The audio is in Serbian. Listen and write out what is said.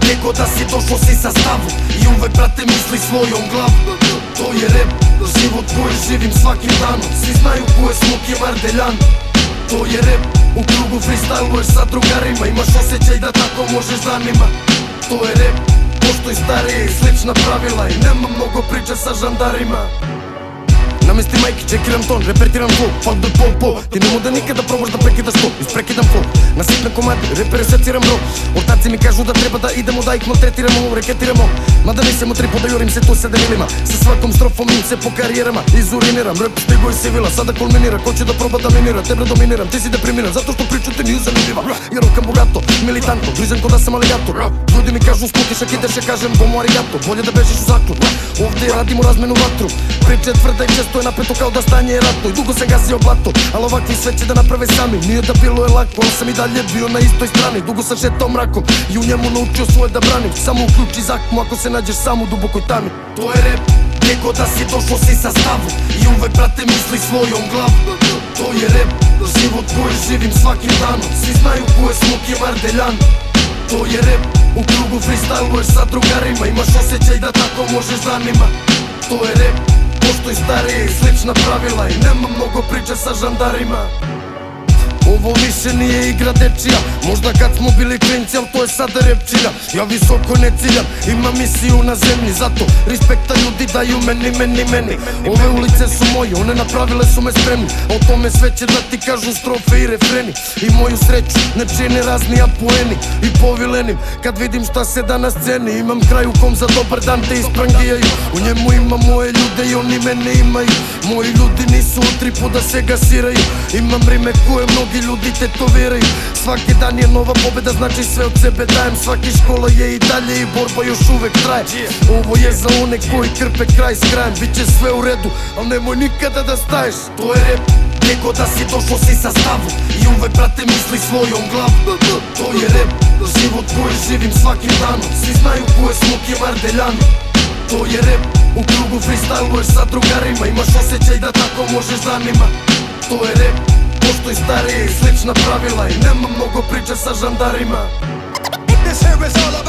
gdje god da si došlo si sa stavom i uvek brate misli svojom glavom. To je rap, život koji živim svakim danom. Svi znaju ko je Smuk i Mardeljan. To je rap, u krugu freestyluješ sa drugarima, imaš osjećaj da tako možeš danima. To je rap, poštuj starije i slična pravila i nema mnogo priče sa žandarima. Namestim majke, čekiram ton, repetiram flow, fuck the po. Ti nemo da nikada probaš da prekidaš to, isprekidam flow. Na sitne komade, repere seciram bro. Ortaci mi kažu da treba da idemo, da ih maltretiramo, reketiramo. Mada nisam u tripu da jurim se tu 7 milima. Sa svakom strofom im se po karijerama izuriniram. Rap stigo iz civila, sada kulminira. Ko će da proba da minira, tebe dominiram. Ti si deprimiran, zato što priču ti nije zanimljiva. Ja rokam bogato, militanto, blizan ko da sam aligator. Ljudi mi kažu sputiš, ak ideš, ja kažem bomo arigato. Bolje da bežiš u zaklon, ovdje radimo razmenu vatru. Priče je tvrda i često je napeto kao da stanje je ratno. I dugo sam gazio blato, ali ovakvi sve će da naprave sami. Nije da bilo je lako, ali sam i dalje bio na istoj strani. Dugo sam šetao mrakom i u njemu naučio svoje da branim. Samo uključi zakmu ako se nađeš sam u dubokoj tami. To je rap, gdje god da si došlo si sa stavom i uvek brate misli svojom glavom. To je rap, život koji živim svakim danom. Svi znaju ko je Smuk i Mardeljan. To je rap, u krugu freestyluješ sa drugarima, imaš osjećaj da tako možeš danima. To je rap, poštuj starije i slična pravila i nema mnogo priče sa žandarima. Ovo više nije igra dečija, možda kad smo bili klinci, al to je sada repčina. Ja visoko ne ciljam, imam misiju na zemlji, zato respekta ljudi daju meni. Ove ulice su moje, one napravile su me spremni, a o tome sve će da ti kažu strofe i refreni. I moju sreću ne čine razni apoeni i povilenim, kad vidim šta se da na sceni. Imam kraj u kom za dobar dan te isprangijaju, u njemu ima moje ljude i oni mene imaju. Moji ljudi nisu u tripu da se gasiraju, imam rime koje mnogi ljudi tetoviraju. Svaki dan je nova pobeda, znači sve od sebe dajem. Svaki škola je i dalje i borba još uvek traje. Ovo je za one koji krpe kraj s krajem. Biće sve u redu, al nemoj nikada da staješ. To je rap, gdje god da si došlo si sa stavom i uvek brate misli svojom glavom. To je rap, život koji živim svakim danom. Svi znaju ko je Smuk i Mardeljan. To je rap, u krugu freestyluješ sa drugarima, imaš osjećaj da tako možeš danima. To je rap, poštuj starije i slična pravila i nema mnogo priče sa žandarima.